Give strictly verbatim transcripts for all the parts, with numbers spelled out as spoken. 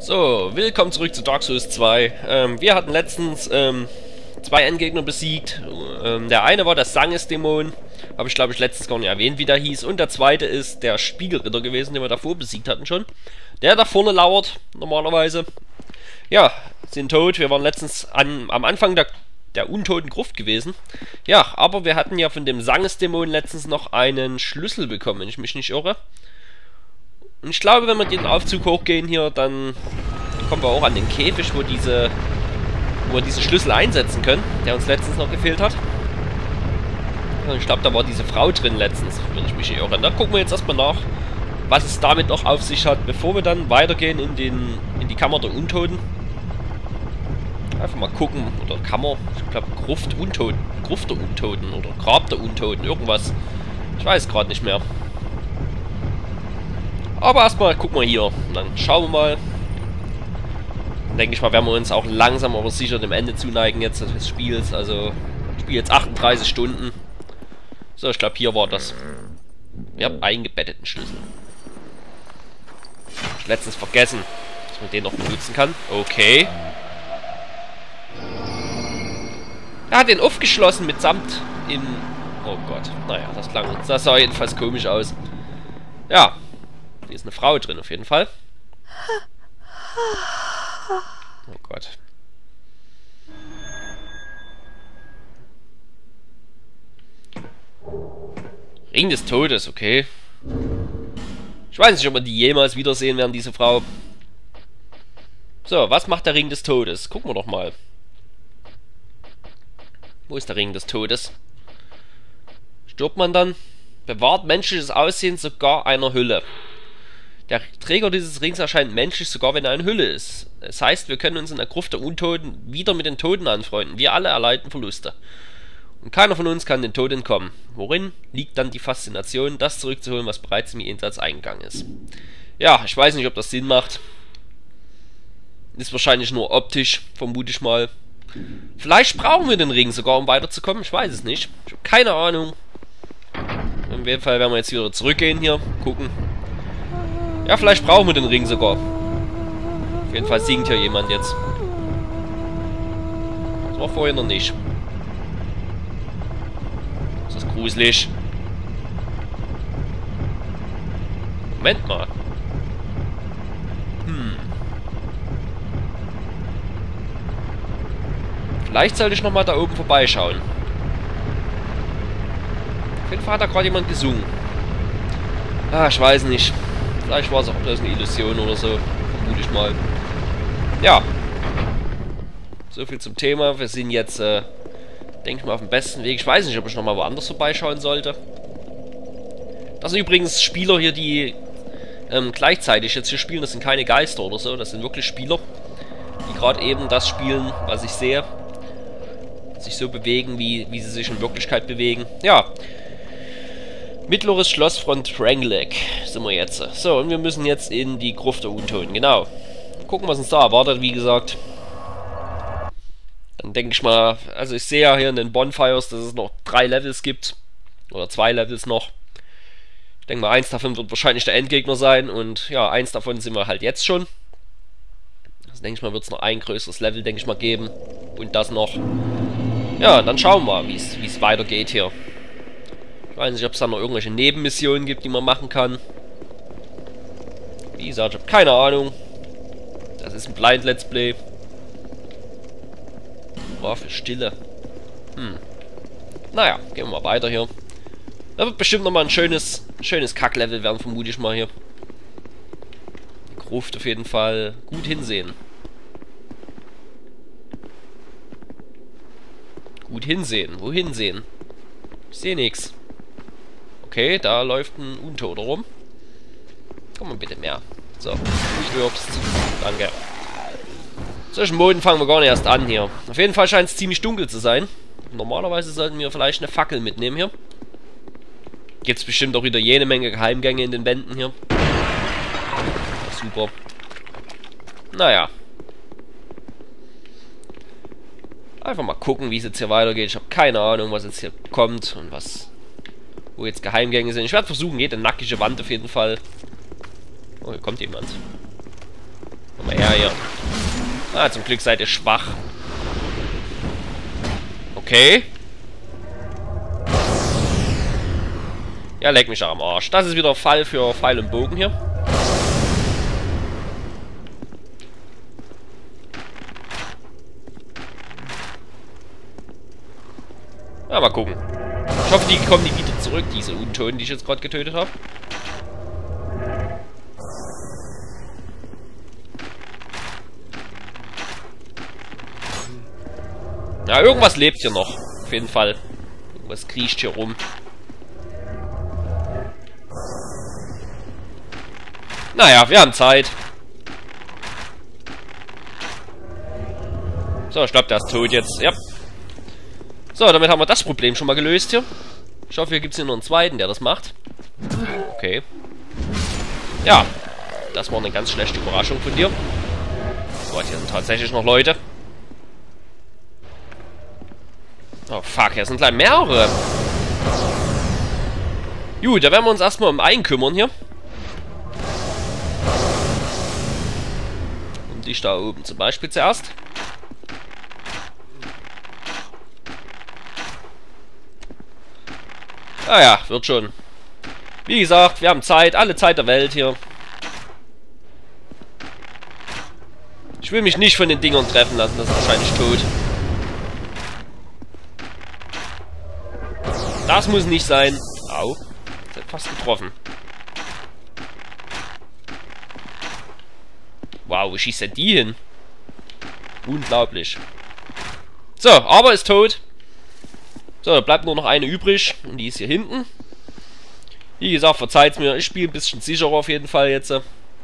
So, willkommen zurück zu Dark Souls zwei. Ähm, wir hatten letztens ähm, zwei Endgegner besiegt. Ähm, der eine war der Sanges-Dämon. Habe ich, glaube ich, letztens gar nicht erwähnt, wie der hieß. Und der zweite ist der Spiegelritter gewesen, den wir davor besiegt hatten schon. Der da vorne lauert, normalerweise. Ja, sind tot. Wir waren letztens an, am Anfang der, der untoten Gruft gewesen. Ja, aber wir hatten ja von dem Sanges-Dämon letztens noch einen Schlüssel bekommen, wenn ich mich nicht irre. Und ich glaube, wenn wir den Aufzug hochgehen hier, dann kommen wir auch an den Käfig, wo diese, wo wir diesen Schlüssel einsetzen können, der uns letztens noch gefehlt hat. Und ich glaube, da war diese Frau drin letztens, wenn ich mich nicht irre. Da gucken wir jetzt erstmal nach, was es damit noch auf sich hat, bevor wir dann weitergehen in, den, in die Kammer der Untoten. Einfach mal gucken, oder Kammer, ich glaube Gruft Untoten, Gruft der Untoten oder Grab der Untoten, irgendwas. Ich weiß gerade nicht mehr. Aber erstmal gucken wir hier. Und dann schauen wir mal. Dann denke ich mal, werden wir uns auch langsam aber sicher dem Ende zuneigen jetzt des Spiels. Also, ich spiele jetzt achtunddreißig Stunden. So, ich glaube, hier war das. Wir haben eingebetteten Schlüssel. Ich letztens vergessen, dass man den noch benutzen kann. Okay. Er hat den aufgeschlossen mitsamt in... Oh Gott. Naja, das klang... Das sah jedenfalls komisch aus. Ja. Hier ist eine Frau drin, auf jeden Fall. Oh Gott. Ring des Todes, okay. Ich weiß nicht, ob wir die jemals wiedersehen werden, diese Frau. So, was macht der Ring des Todes? Gucken wir doch mal. Wo ist der Ring des Todes? Stirbt man dann? Bewahrt menschliches Aussehen sogar einer Hülle. Der Träger dieses Rings erscheint menschlich, sogar wenn er eine Hülle ist. Das heißt, wir können uns in der Gruft der Untoten wieder mit den Toten anfreunden. Wir alle erleiden Verluste. Und keiner von uns kann den Tod entkommen. Worin liegt dann die Faszination, das zurückzuholen, was bereits im Jenseits eingegangen ist? Ja, ich weiß nicht, ob das Sinn macht. Ist wahrscheinlich nur optisch, vermute ich mal. Vielleicht brauchen wir den Ring sogar, um weiterzukommen. Ich weiß es nicht. Ich habe keine Ahnung. In jedem Fall werden wir jetzt wieder zurückgehen hier. Gucken. Ja, vielleicht brauchen wir den Ring sogar. Auf jeden Fall singt hier jemand jetzt. Das war vorher noch nicht. Das ist gruselig. Moment mal. Hm. Vielleicht sollte ich nochmal da oben vorbeischauen. Auf jeden Fall hat da gerade jemand gesungen. Ah, ich weiß nicht. Vielleicht war es auch bloß eine Illusion oder so. Vermute ich mal. Ja. So viel zum Thema. Wir sind jetzt, äh, denke ich mal, auf dem besten Weg. Ich weiß nicht, ob ich nochmal woanders vorbeischauen sollte. Das sind übrigens Spieler hier, die ähm, gleichzeitig jetzt hier spielen. Das sind keine Geister oder so. Das sind wirklich Spieler, die gerade eben das spielen, was ich sehe. Sich so bewegen, wie, wie sie sich in Wirklichkeit bewegen. Ja. Mittleres Schloss von Trengleck sind wir jetzt. So, und wir müssen jetzt in die Gruft der Untoten, genau. Gucken, was uns da erwartet, wie gesagt. Dann denke ich mal, also ich sehe ja hier in den Bonfires, dass es noch drei Levels gibt. Oder zwei Levels noch. Ich denke mal, eins davon wird wahrscheinlich der Endgegner sein. Und ja, eins davon sind wir halt jetzt schon. Also denke ich mal, wird es noch ein größeres Level, denke ich mal, geben. Und das noch. Ja, dann schauen wir mal, wie es weitergeht hier. Ich weiß nicht, ob es da noch irgendwelche Nebenmissionen gibt, die man machen kann. Wie gesagt, ich habe keine Ahnung. Das ist ein Blind Let's Play. War für Stille. Hm. Naja, gehen wir mal weiter hier. Da wird bestimmt nochmal ein schönes, schönes Kacklevel werden, vermute ich mal hier. Die Gruft auf jeden Fall gut hinsehen. Gut hinsehen. Wo hinsehen? Ich sehe nichts. Okay, da läuft ein Untoter rum. Komm mal bitte mehr. So, stirbst. Danke. Solchen Moden fangen wir gar nicht erst an hier. Auf jeden Fall scheint es ziemlich dunkel zu sein. Normalerweise sollten wir vielleicht eine Fackel mitnehmen hier. Gibt es bestimmt auch wieder jede Menge Geheimgänge in den Wänden hier. Super. Naja. Einfach mal gucken, wie es jetzt hier weitergeht. Ich habe keine Ahnung, was jetzt hier kommt und was... Wo jetzt Geheimgänge sind. Ich werde versuchen, jede nackige Wand auf jeden Fall. Oh, hier kommt jemand. Komm mal her. hier. Ah, zum Glück seid ihr schwach. Okay. Ja, leck mich am Arsch. Das ist wieder Fall für Pfeil und Bogen hier. Ja, mal gucken. Ich hoffe, die kommen nie wieder zurück, diese Untoten, die ich jetzt gerade getötet habe. Ja, irgendwas lebt hier noch. Auf jeden Fall. Irgendwas kriecht hier rum. Naja, wir haben Zeit. So, ich glaube, der ist tot jetzt. Ja. So, damit haben wir das Problem schon mal gelöst hier. Ich hoffe, hier gibt es hier noch einen zweiten, der das macht. Okay. Ja. Das war eine ganz schlechte Überraschung von dir. Gott, hier sind tatsächlich noch Leute. Oh, fuck, hier sind gleich mehrere. Gut, da werden wir uns erstmal um einen kümmern hier. Um dich da oben zum Beispiel zuerst. Ah ja, wird schon. Wie gesagt, wir haben Zeit, alle Zeit der Welt hier. Ich will mich nicht von den Dingern treffen lassen, das ist wahrscheinlich tot. Das muss nicht sein. Au, das hat fast getroffen. Wow, wo schießt denn die hin? Unglaublich. So, aber ist tot. So, da bleibt nur noch eine übrig. Und die ist hier hinten. Wie gesagt, verzeiht's mir. Ich spiele ein bisschen sicherer auf jeden Fall jetzt.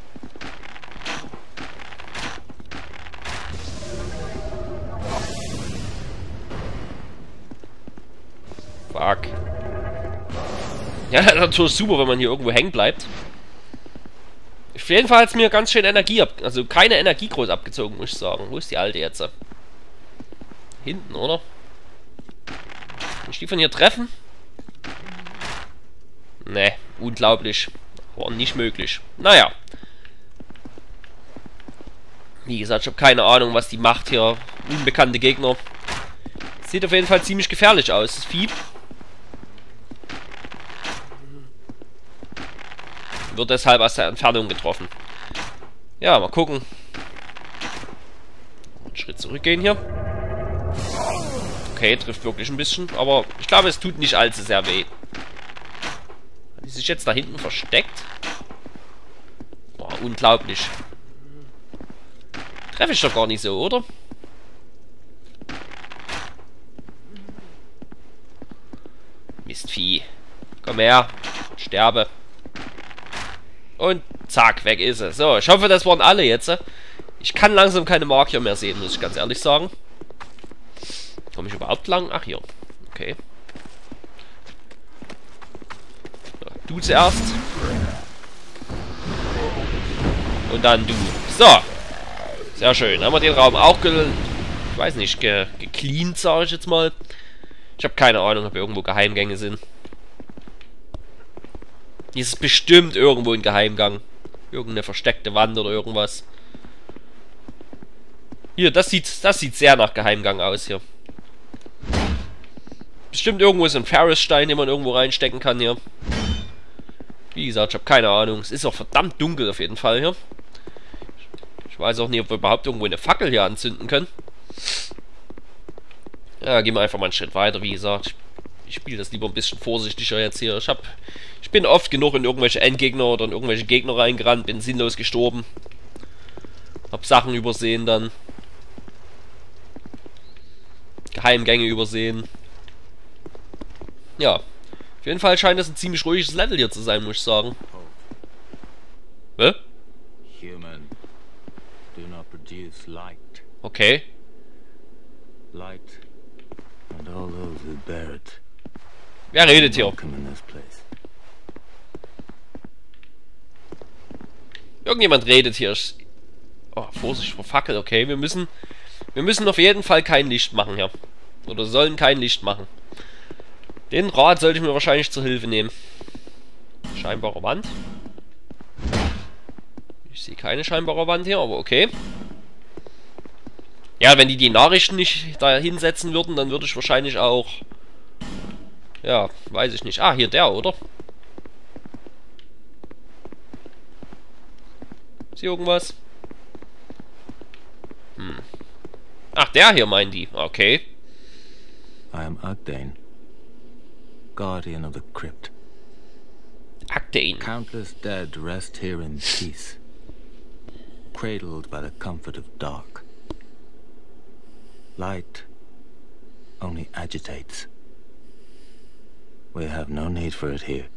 Fuck. Ja, das ist natürlich super, wenn man hier irgendwo hängen bleibt. Auf jeden Fall hat es mir ganz schön Energie ab... Also keine Energie groß abgezogen, muss ich sagen. Wo ist die alte jetzt? Hinten, oder? Kann ich die von hier treffen? Ne, unglaublich. War nicht möglich. Naja. Wie gesagt, ich habe keine Ahnung, was die macht hier. Unbekannte Gegner. Sieht auf jeden Fall ziemlich gefährlich aus, das Vieh. Wird deshalb aus der Entfernung getroffen. Ja, mal gucken. Einen Schritt zurückgehen hier. Okay, trifft wirklich ein bisschen, aber ich glaube, es tut nicht allzu sehr weh. Hat die sich jetzt da hinten versteckt? Boah, unglaublich. Treffe ich doch gar nicht so, oder? Mistvieh. Komm her. Sterbe. Und zack, weg ist es. So, ich hoffe, das waren alle jetzt. Ich kann langsam keine Marker mehr sehen, muss ich ganz ehrlich sagen. Komme ich überhaupt lang? Ach, hier. Okay. So, du zuerst. Und dann du. So. Sehr schön. Haben wir den Raum auch ge... Ich weiß nicht, ge gecleant, sage ich jetzt mal. Ich habe keine Ahnung, ob irgendwo Geheimgänge sind. Hier ist bestimmt irgendwo ein Geheimgang. Irgendeine versteckte Wand oder irgendwas. Hier, das sieht, das sieht sehr nach Geheimgang aus hier. Bestimmt irgendwo ist ein Ferrisstein, den man irgendwo reinstecken kann hier. Wie gesagt, ich habe keine Ahnung. Es ist auch verdammt dunkel auf jeden Fall hier. Ich weiß auch nicht, ob wir überhaupt irgendwo eine Fackel hier anzünden können. Ja, gehen wir einfach mal einen Schritt weiter, wie gesagt. Ich spiele das lieber ein bisschen vorsichtiger jetzt hier. Ich hab, ich bin oft genug in irgendwelche Endgegner oder in irgendwelche Gegner reingerannt, bin sinnlos gestorben. Hab Sachen übersehen dann. Geheimgänge übersehen. Ja. Auf jeden Fall scheint es ein ziemlich ruhiges Level hier zu sein, muss ich sagen. Hä? Human do not produce light. Okay. Light and all those who bear it. Wer redet hier? Welcome in this place. Irgendjemand redet hier. Oh, Vorsicht vor Fackel, okay. Wir müssen. Wir müssen auf jeden Fall kein Licht machen hier. Oder sollen kein Licht machen. Den Rat sollte ich mir wahrscheinlich zur Hilfe nehmen. Scheinbare Wand. Ich sehe keine scheinbare Wand hier, aber okay. Ja, wenn die die Nachrichten nicht da hinsetzen würden, dann würde ich wahrscheinlich auch... Ja, weiß ich nicht. Ah, hier der, oder? Ist hier irgendwas? Hm. Ach, der hier meinen die. Okay. I am Agdane, guardian of the crypt. Agdane. Countless dead rest here in peace, cradled by the comfort of dark. Light only agitates. We have no need for it here.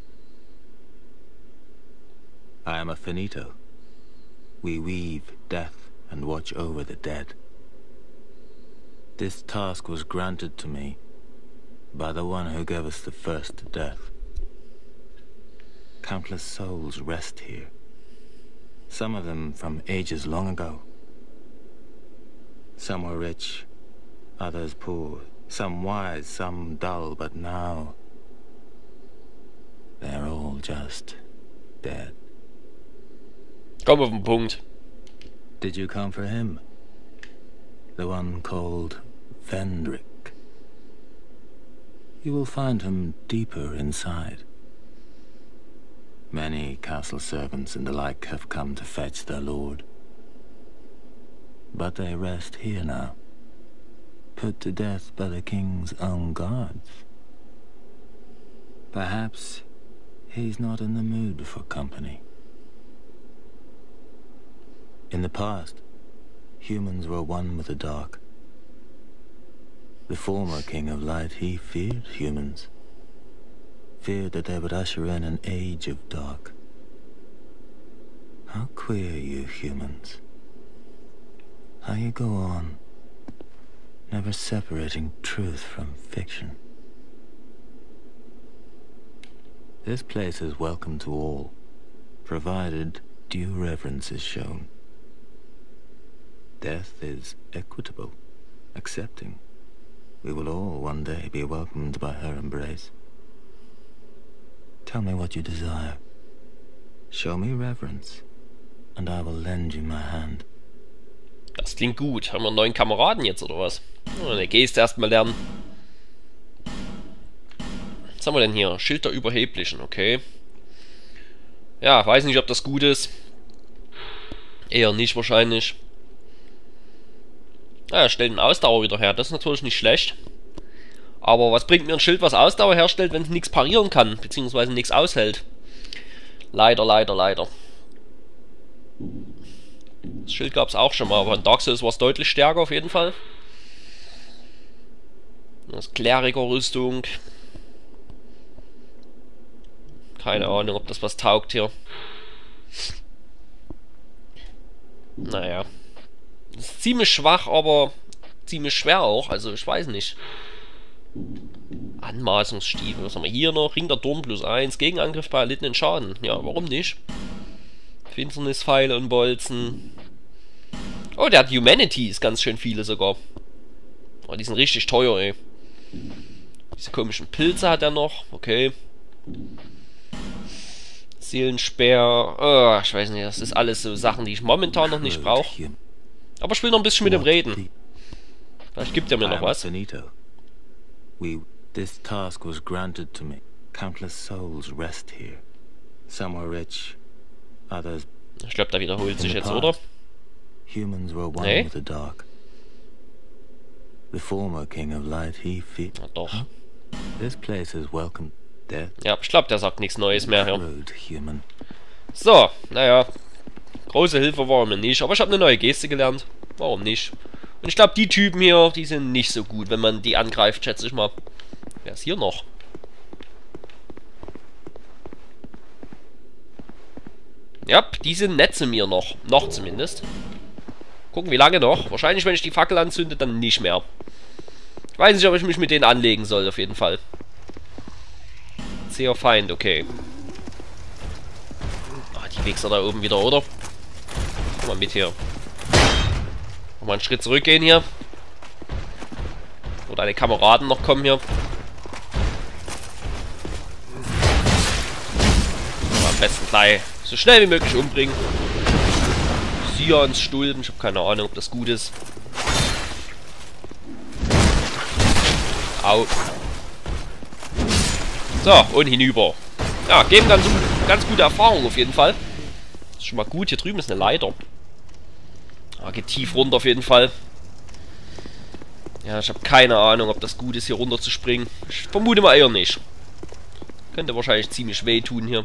I am a finito. We weave death and watch over the dead. This task was granted to me by the one who gave us the first death. Countless souls rest here, some of them from ages long ago. Some were rich, others poor, some wise, some dull, but now they're all just dead. Komm auf den Punkt. Did you come for him? The one called Vendrick. You will find him deeper inside. Many castle servants and the like have come to fetch their lord. But they rest here now, put to death by the king's own guards. Perhaps he's not in the mood for company. In the past, humans were one with the dark. The former King of Light, he feared humans. Feared that they would usher in an age of dark. How queer you humans. How you go on, never separating truth from fiction. This place is welcome to all, provided due reverence is shown. Death is equitable, accepting. We will all one day be welcomed by her embrace. Tell me what you desire. Show me reverence, and I will lend you my hand. Das klingt gut. Haben wir einen neuen Kameraden jetzt, oder was? Oh, der Geist erstmal lernen. Was haben wir denn hier? Schild der Überheblichen, okay. Ja, weiß nicht, ob das gut ist. Eher nicht wahrscheinlich. Ja, stellt eine Ausdauer wieder her. Das ist natürlich nicht schlecht. Aber was bringt mir ein Schild, was Ausdauer herstellt, wenn es nichts parieren kann, beziehungsweise nichts aushält? Leider, leider, leider. Das Schild gab es auch schon mal, aber in Dark Souls war es deutlich stärker auf jeden Fall. Das Kleriker-Rüstung. Keine Ahnung, ob das was taugt hier. Naja. Das ist ziemlich schwach, aber ziemlich schwer auch, also ich weiß nicht. Anmaßungsstiefel, was haben wir hier noch? Ring der Dorn plus eins, Gegenangriff bei erlittenen Schaden. Ja, warum nicht? Finsternispfeile und Bolzen. Oh, der hat Humanities, ganz schön viele sogar. Oh, die sind richtig teuer, ey. Diese komischen Pilze hat er noch, okay. Seelenspeer, oh, ich weiß nicht, das ist alles so Sachen, die ich momentan noch nicht brauche. Aber ich will noch ein bisschen mit dem reden. Vielleicht gibt er mir noch was. We, this task was granted to me. Countless souls rest here. Some were rich, others. Ich glaube, da wiederholt sich jetzt, oder? Humans were one Nee. with the dark. The former King of Light, he feared. Na doch. Huh? This place is welcome. Death. Ja, ich glaube, der sagt nichts Neues mehr hier. Rude human. So, naja. Große Hilfe war mir nicht, aber ich habe eine neue Geste gelernt. Warum nicht? Und ich glaube, die Typen hier, die sind nicht so gut, wenn man die angreift, schätze ich mal. Wer ist hier noch? Ja, die sind nett zu mir noch. Noch zumindest. Gucken, wie lange noch. Wahrscheinlich, wenn ich die Fackel anzünde, dann nicht mehr. Ich weiß nicht, ob ich mich mit denen anlegen soll, auf jeden Fall. Sehr Feind, okay. Ah, die Wichser da oben wieder, oder? Komm mal mit hier. Mal einen Schritt zurückgehen hier. Wo deine Kameraden noch kommen hier. Aber am besten gleich so schnell wie möglich umbringen. Sions Stulpen, ich habe keine Ahnung, ob das gut ist. Au. So, und hinüber. Ja, geben ganz, ganz gute Erfahrung auf jeden Fall. Das ist schon mal gut. Hier drüben ist eine Leiter. Ah, geht tief runter auf jeden Fall. Ja, ich habe keine Ahnung, ob das gut ist, hier runter zu springen. Ich vermute mal eher nicht. Könnte wahrscheinlich ziemlich wehtun hier.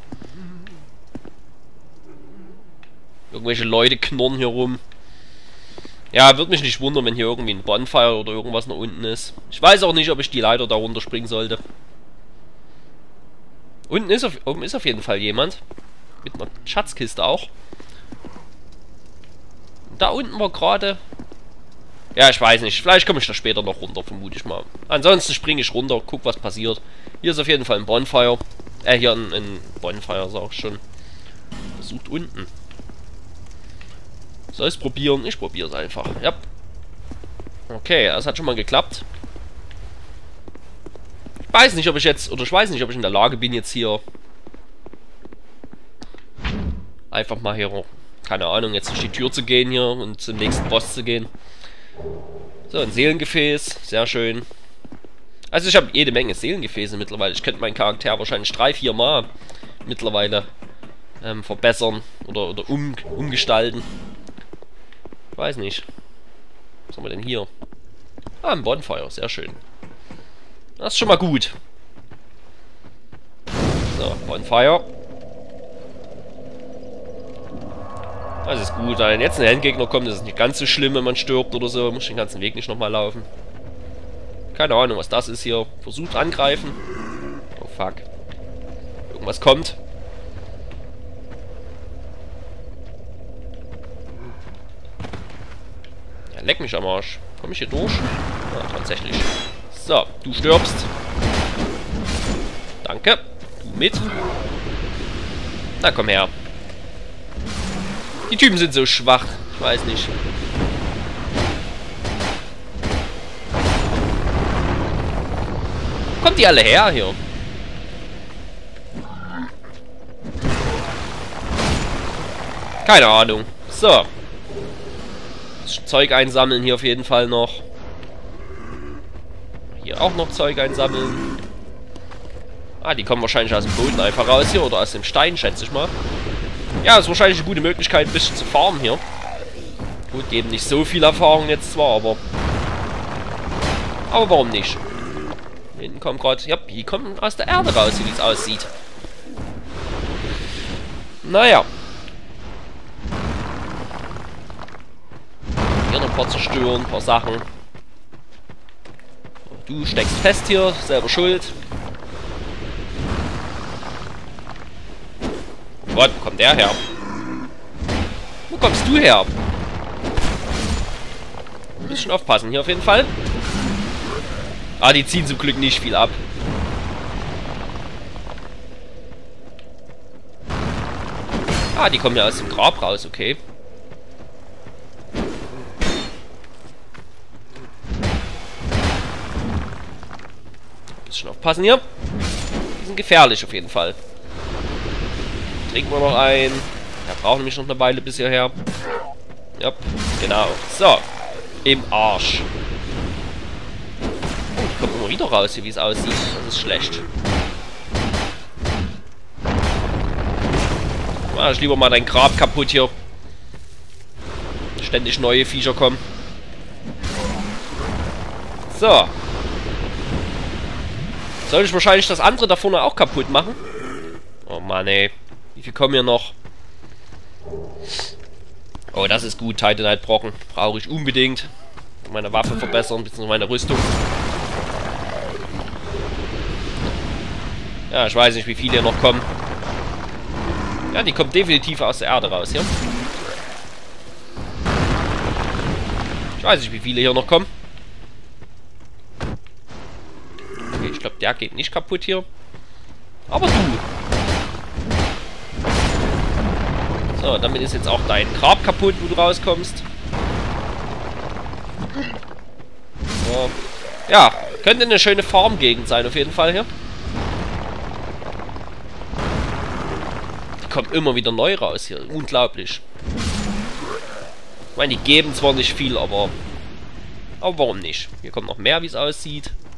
Irgendwelche Leute knurren hier rum. Ja, würde mich nicht wundern, wenn hier irgendwie ein Bonfire oder irgendwas nach unten ist. Ich weiß auch nicht, ob ich die Leiter da runterspringen sollte. Unten ist auf, oben ist auf jeden Fall jemand. Mit einer Schatzkiste auch. Da unten war gerade... Ja, ich weiß nicht. Vielleicht komme ich da später noch runter, vermute ich mal. Ansonsten springe ich runter, guck, was passiert. Hier ist auf jeden Fall ein Bonfire. Äh, hier ein, ein Bonfire, sag ich schon. Versucht unten. Soll es probieren? Ich probiere es einfach. Ja. Okay, das hat schon mal geklappt. Ich weiß nicht, ob ich jetzt... Oder ich weiß nicht, ob ich in der Lage bin, jetzt hier... Einfach mal hier... Keine Ahnung, jetzt durch die Tür zu gehen hier und zum nächsten Boss zu gehen. So, ein Seelengefäß. Sehr schön. Also ich habe jede Menge Seelengefäße mittlerweile. Ich könnte meinen Charakter wahrscheinlich drei, vier Mal mittlerweile ähm, verbessern oder, oder um, umgestalten. Ich weiß nicht. Was haben wir denn hier? Ah, ein Bonfire. Sehr schön. Das ist schon mal gut. So, Bonfire. Das ist gut. Wenn jetzt ein Endgegner kommt, ist es nicht ganz so schlimm, wenn man stirbt oder so. Muss den ganzen Weg nicht nochmal laufen. Keine Ahnung, was das ist hier. Versucht angreifen. Oh, fuck. Irgendwas kommt. Ja, leck mich am Arsch. Komme ich hier durch? Ja, tatsächlich. So, du stirbst. Danke. Du mit. Na, komm her. Die Typen sind so schwach. Ich weiß nicht. Kommt die alle her hier? Keine Ahnung. So. Das Zeug einsammeln hier auf jeden Fall noch. Hier auch noch Zeug einsammeln. Ah, die kommen wahrscheinlich aus dem Boden einfach raus hier. Oder aus dem Stein, schätze ich mal. Ja, ist wahrscheinlich eine gute Möglichkeit, ein bisschen zu farmen hier. Gut, geben nicht so viel Erfahrung jetzt zwar, aber... Aber warum nicht? Hinten kommen gerade... Ja, die kommen aus der Erde raus, wie es aussieht. Naja. Hier noch ein paar zerstören, ein paar Sachen. Du steckst fest hier, selber schuld. Gott, wo kommt der her? Wo kommst du her? Ein bisschen aufpassen hier auf jeden Fall. Ah, die ziehen zum Glück nicht viel ab. Ah, die kommen ja aus dem Grab raus, okay. Ein bisschen aufpassen hier. Die sind gefährlich auf jeden Fall. Trinken wir noch ein. Wir brauchen nämlich noch eine Weile bis hierher. Ja, genau. So. Im Arsch. Oh, die kommt immer wieder raus, wie es aussieht. Das ist schlecht. Mach ich lieber mal dein Grab kaputt hier. Ständig neue Viecher kommen. So. Soll ich wahrscheinlich das andere da vorne auch kaputt machen? Oh Mann, ey. Wie viel kommen hier noch? Oh, das ist gut. Titanite-Brocken. Brauche ich unbedingt. Meine Waffe verbessern, beziehungsweise meine Rüstung. Ja, ich weiß nicht, wie viele hier noch kommen. Ja, die kommen definitiv aus der Erde raus, hier. Ich weiß nicht, wie viele hier noch kommen. Okay, ich glaube, der geht nicht kaputt hier. Aber du. So, damit ist jetzt auch dein Grab kaputt, wo du rauskommst. So. Ja, könnte eine schöne Farmgegend sein, auf jeden Fall hier. Die kommen immer wieder neu raus hier. Unglaublich. Ich meine, die geben zwar nicht viel, aber... Aber warum nicht? Hier kommt noch mehr, wie es aussieht.